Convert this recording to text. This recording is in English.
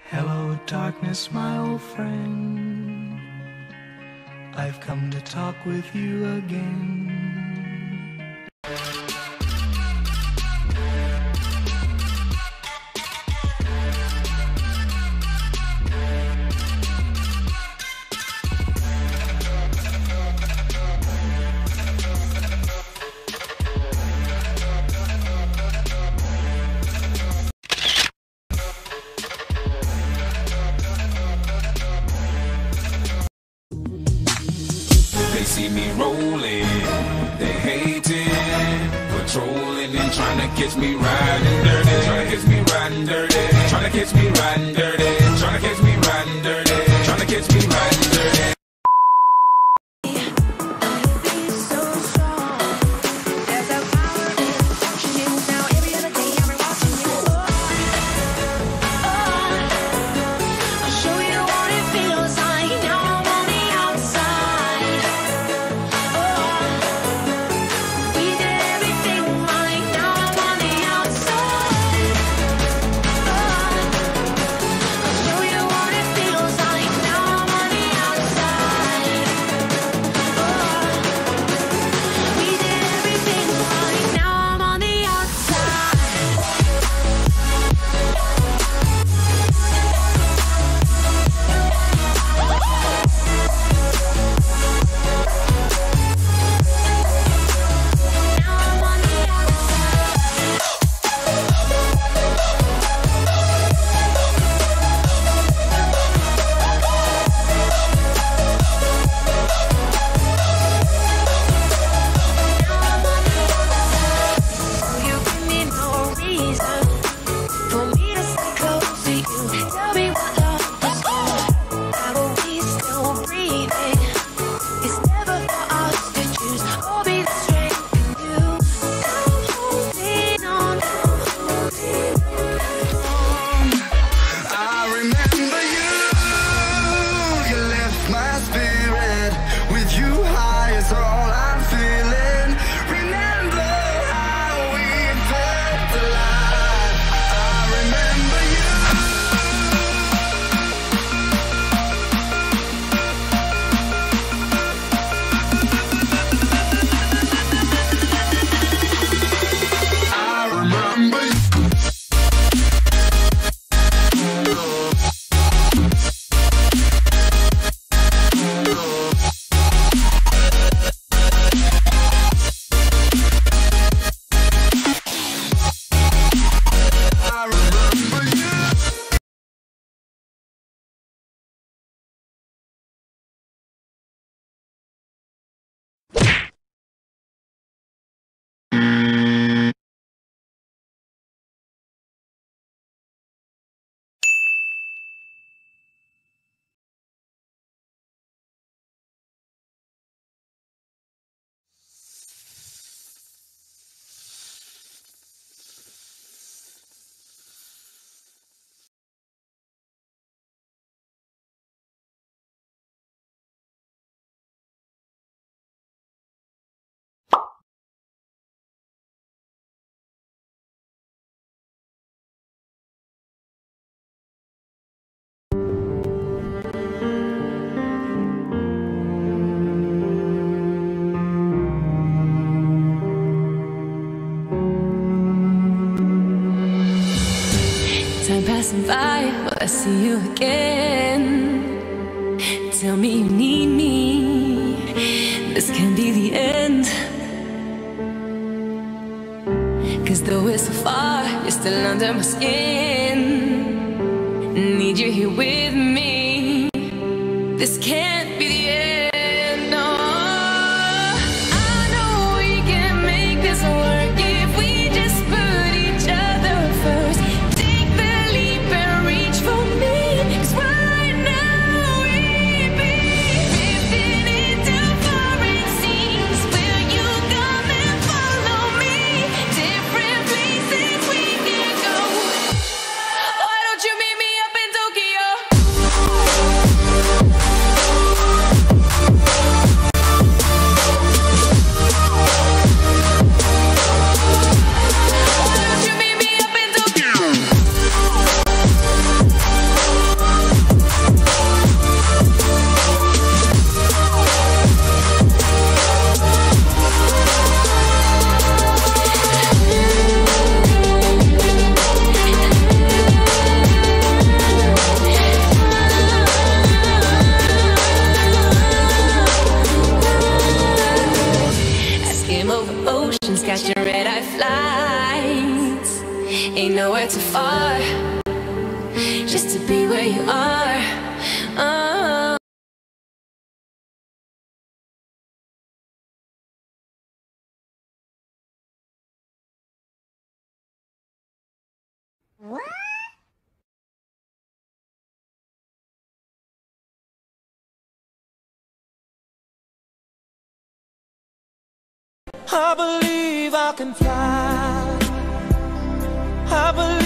Hello, darkness, my old friend. I've come to talk with you again. They see me rolling, they hating, patrolling and trying to catch me riding dirty, trying to catch me riding dirty, trying to catch me riding dirty, trying to catch me riding dirty, trying to catch me riding dirty. Time passing by, will I see you again? Tell me you need me, this can't be the end. Cause though we're so far, you're still under my skin. Need you here with me, this can't be the end, no. I know we can make this work if we just put each other first. Why don't you meet me up in Tokyo? too far just to be where you are. Oh. I believe I can fly. I believe